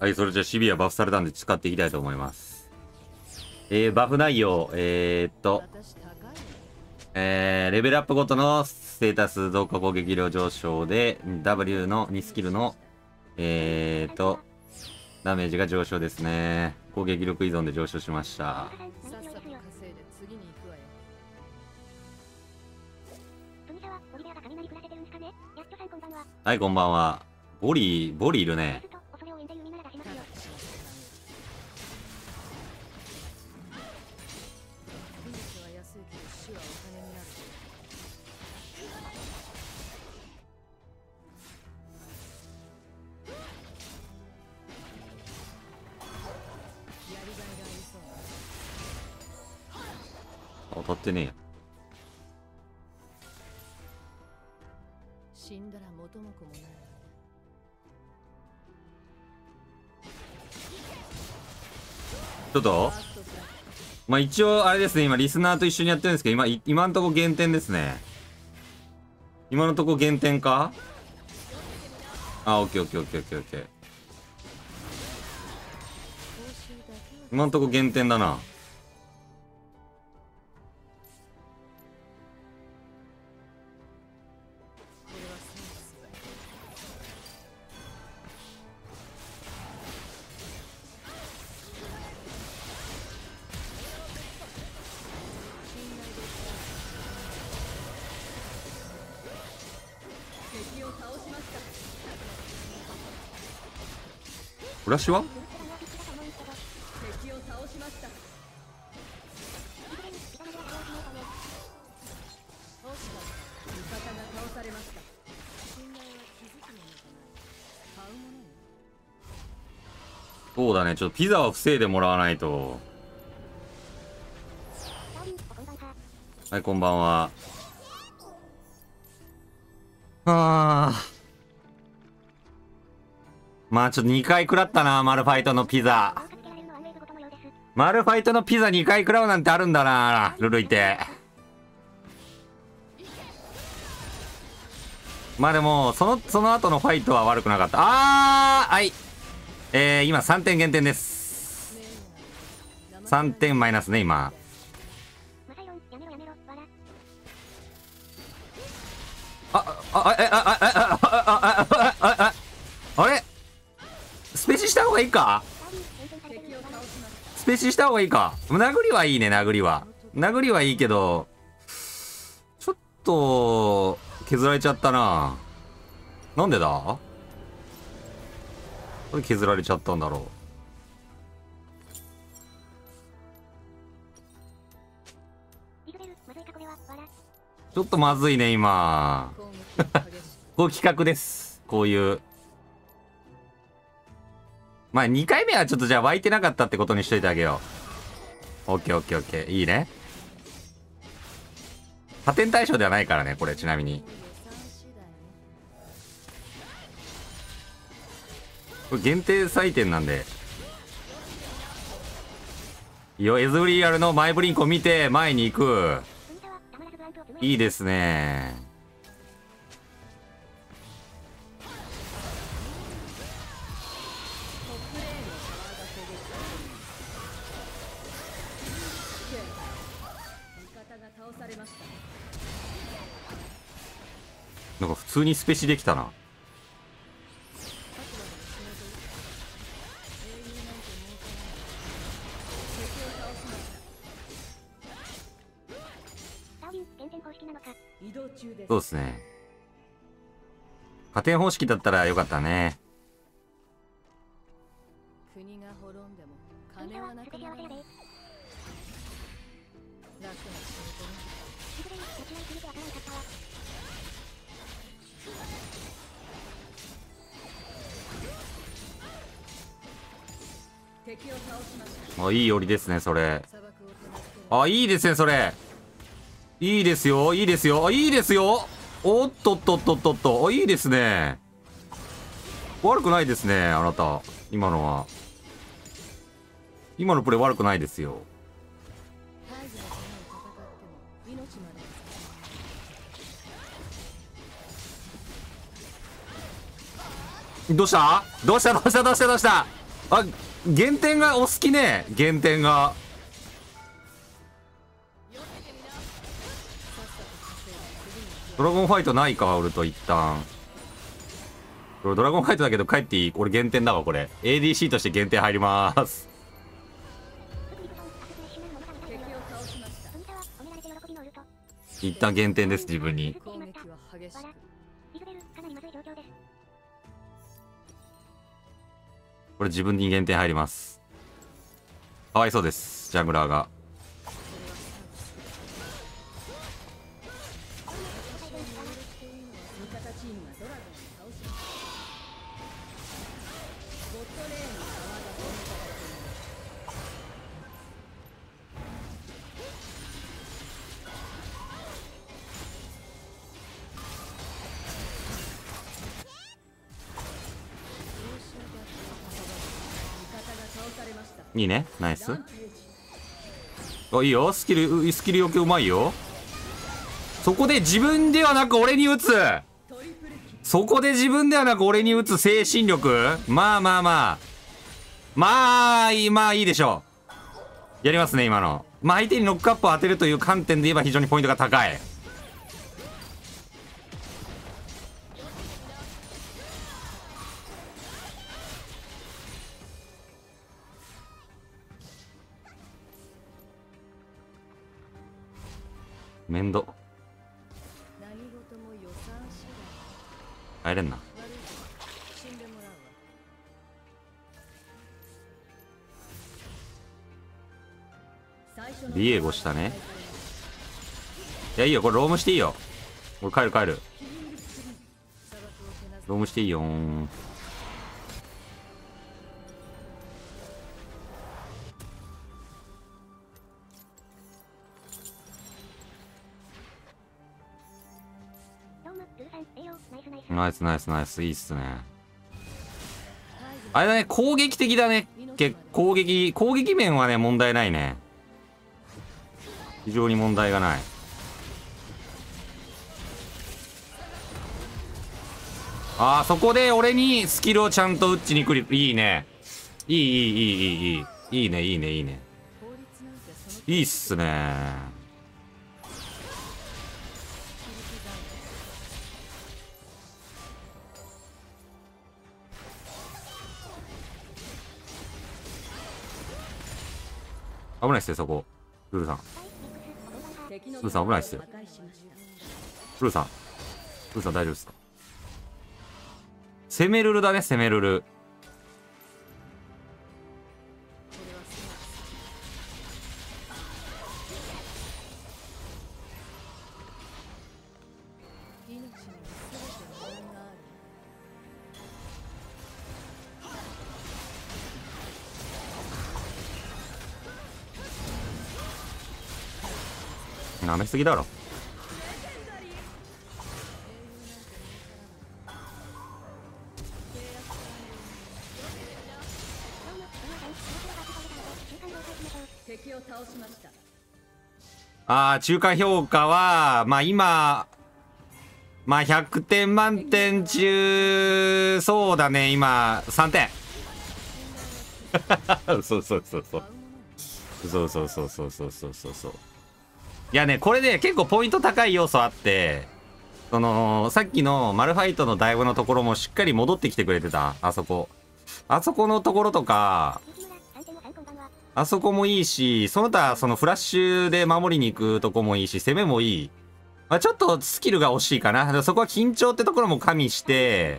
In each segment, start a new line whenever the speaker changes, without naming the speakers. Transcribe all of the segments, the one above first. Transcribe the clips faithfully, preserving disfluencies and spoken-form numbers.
はい、それじゃあシビアバフされたんで使っていきたいと思います。えー、バフ内容、えー、っと、えー、レベルアップごとのステータス増加攻撃量上昇で、ダブリュー のにスキルの、えー、っと、ダメージが上昇ですね。攻撃力依存で上昇しました。はい、こんばんは。ボリー、ボリーいるね。当たってねえや。死んだら元も子もない。ちょっとまあ一応あれですね、今リスナーと一緒にやってるんですけど、今今のとこ減点ですね。今のとこ減点か。あ、オッケーオッケーオッケーオッケーオッケー。今のとこ減点だな。フラッシュはそうだね、ちょっとピザは防いでもらわないと。はい、こんばんは。あー、まあちょっとにかい食らったな、マルファイトのピザ。マルファイトのピザにかい食らうなんてあるんだな、ルルイて。まあでも、その、その後のファイトは悪くなかった。あー、はい。えー、今さんてん減点です。さんてんマイナスね、今。あ、あ、あ、あ、あ、あ、あ、あ、あ、あ、あれスペシした方がいいか。スペシした方がいいか。殴りはいいね、殴りは。殴りはいいけど、ちょっと、削られちゃったな。なんでだこれ削られちゃったんだろう。ちょっとまずいね、今。こう企画です。こういう。まあにかいめはちょっとじゃあ湧いてなかったってことにしといてあげよう。オッケーオッケーオッケー。いいね。加点対象ではないからね、これちなみに。これ限定採点なんで。いいよ、エズリアルの前ブリンクを見て前に行く。いいですね。なんか普通にスペシできたな。そうですね。加点方式だったらよかったね。国が滅んでも金はなくならない。楽な仕事ね。あ、いい寄りですね、それ。あ、いいですね、それ。いいですよ、いいですよ、あ、いいですよ。おっとっとっとっとっと、あ、いいですね。悪くないですね、あなた。今のは。今のプレイ悪くないですよ。どうしたどうしたどうしたどうしたどうしたあ、減点がお好きね。減点が。ドラゴンファイトないか、ウルト一旦。ドラゴンファイトだけど帰っていい？俺減点だわ、これ。エーディーシー として減点入りまーす。一旦減点です、自分に。これ自分に減点入ります。かわいそうです、ジャングラーが。いいね、ナイス。あ、いいよ、スキルスキルよくうまいよ。そこで自分ではなく俺に打つ、そこで自分ではなく俺に打つ精神力。まあまあまあまあいい、まあいいでしょう。やりますね今の。まあ相手にノックアップを当てるという観点で言えば非常にポイントが高い。面倒。入れんな。ディエゴしたね。いやいいよ、これロームしていいよ。俺帰る帰る。ロームしていいよー。ナイスナイスナイス、いいっすね。あれだね、攻撃的だね。け攻撃攻撃面はね問題ないね。非常に問題がない。ああ、そこで俺にスキルをちゃんと打ちに来る。いいね、いいいいいいいいいいいいねいいねいいねいいっすね。危ないっすよそこ。ルルさんルルさん危ないっすよ。ルルさんルルさん大丈夫っすか。攻めルルだね、攻めルル。なめすぎだろ。ああ、中間評価はまあ今まあひゃくてん満点中そうだね、今さんてん。そうそうそうそうそうそうそうそうそうそうそうそう。いやね、これで、ね、結構ポイント高い要素あって、そのさっきのマルファイトのダイブのところもしっかり戻ってきてくれてた。あそこあそこのところとか、あそこもいいし、その他そのフラッシュで守りに行くとこもいいし、攻めもいい。まあ、ちょっとスキルが惜しいかな。そこは緊張ってところも加味して、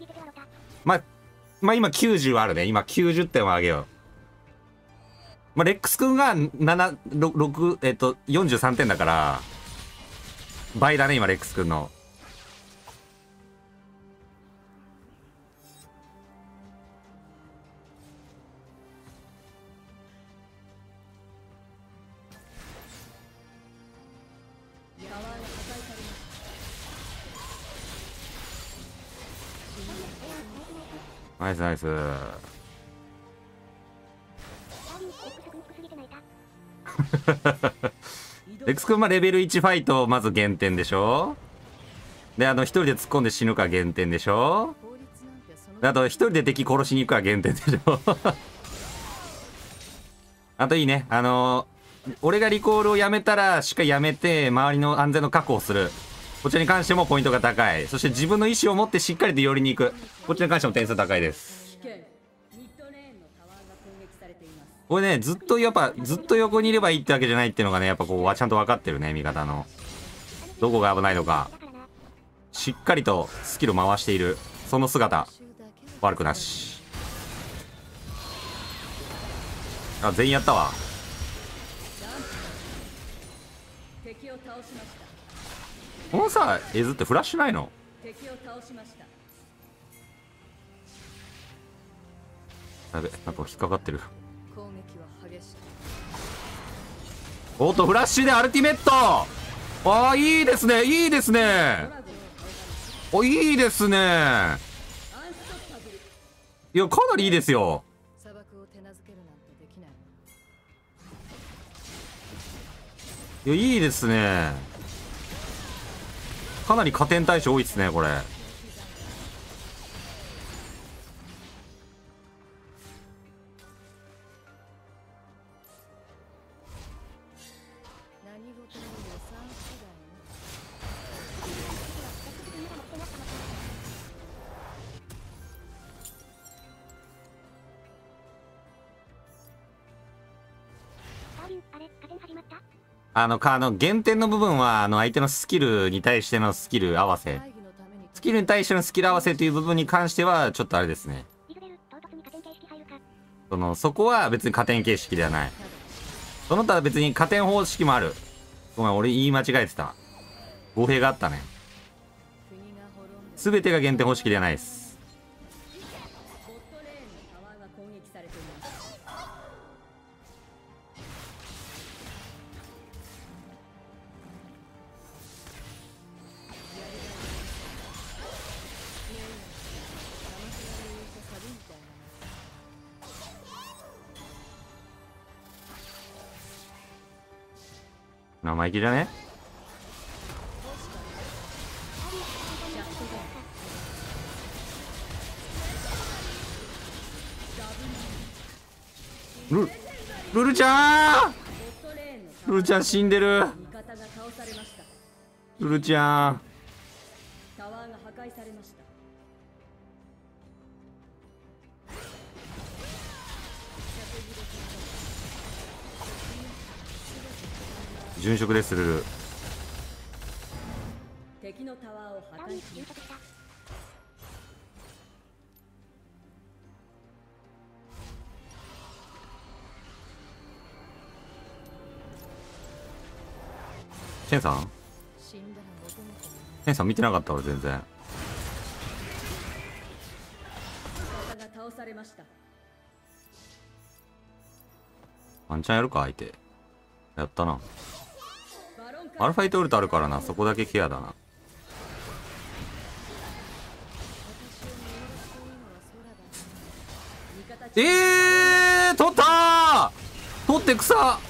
まあ、まあ今きゅうじゅうあるね。今きゅうじゅってんをあげよう。まあ、レックス君がなな、ろく、えっと、よんじゅうさんてんだから、倍だね、今、レックス君の。ナイスナイス。レックス君はレベルいちファイトまず減点でしょ。で、あの一人で突っ込んで死ぬか減点でしょ。であと一人で敵殺しに行くか減点でしょ。 あといいね。あのー、俺がリコールをやめたら、しっかりやめて、周りの安全の確保をする。こちらに関してもポイントが高い。そして自分の意思を持ってしっかりと寄りに行く。こちらに関しても点数高いです。これね、ずっとやっぱ、ずっと横にいればいいってわけじゃないっていうのがね、やっぱこうはちゃんと分かってるね、味方の。どこが危ないのか。しっかりとスキルを回している。その姿。悪くなし。あ、全員やったわ。このさ、絵図ってフラッシュないの？やべ、なんか引っかかってる。おっと、フラッシュでアルティメット。ああ、いいですね、いいですね。お、いいですね。いや、かなりいいですよ。いや、いいですね。かなり加点対象多いですね、これ。あの、か、あの、減点の部分は、あの、相手のスキルに対してのスキル合わせ。スキルに対してのスキル合わせという部分に関しては、ちょっとあれですね。その、そこは別に加点形式ではない。その他は別に加点方式もある。ごめん、俺言い間違えてた。語弊があったね。すべてが減点方式ではないです。生意気じゃね？ルルルちゃん、ルルちゃん死んでる。ルルちゃん、殉職です。ルル敵のタワーを破壊しました。シェンさんシェンさん見てなかった俺全然。ワンチャンやるか相手。やったな。アルファイトウルトあるからな、そこだけケアだな。えー、取ったー、取って草。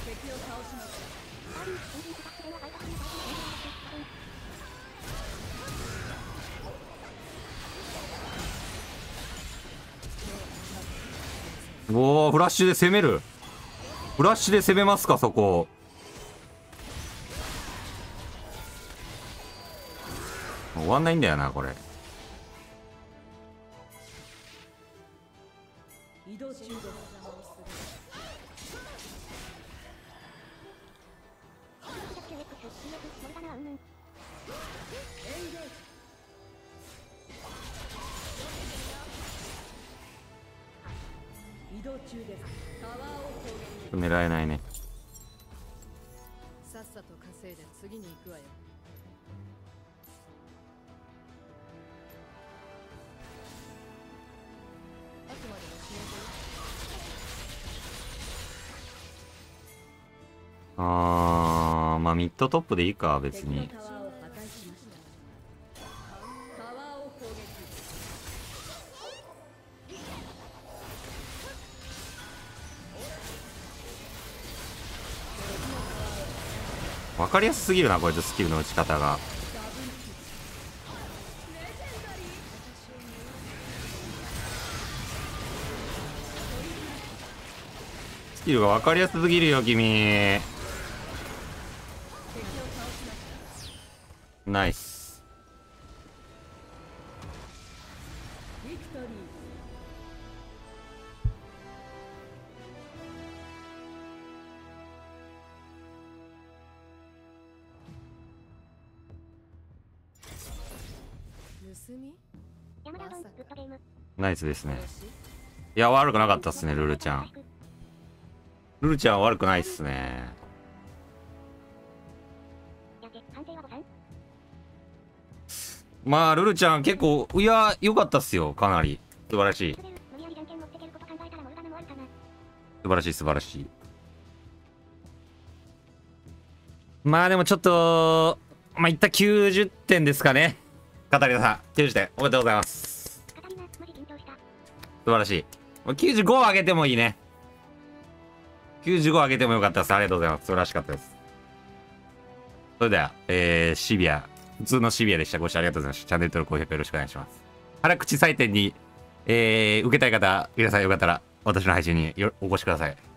おお、フラッシュで攻める。フラッシュで攻めますか、そこ。終わんないんだよなこれ。移動中です。狙えないね。さっさと稼いで次に行くわよ。あー、まあミッドトップでいいか別に。分かりやすすぎるなこいつ、スキルの打ち方が。 スキルが分かりやすすぎるよ、君。ナイス。ナイスですね。いや、悪くなかったっすね、ルルちゃん。ルルちゃんは悪くないっすね。まあ、ルルちゃん結構、いや、良かったっすよ、かなり。素晴らしい。素晴らしい、素晴らしい。まあでもちょっと、まあいったきゅうじゅってんですかね。カタリナさん、きゅうじゅってん、おめでとうございます。素晴らしい。きゅうじゅうご上げてもいいね。きゅうじゅうご上げてもよかったです。ありがとうございます。素晴らしかったです。それでは、えー、シビア。普通のシビアでした。ご視聴ありがとうございました。チャンネル登録、高評価よろしくお願いします。辛口採点に、えー、受けたい方、皆さんよかったら、私の配信によお越しください。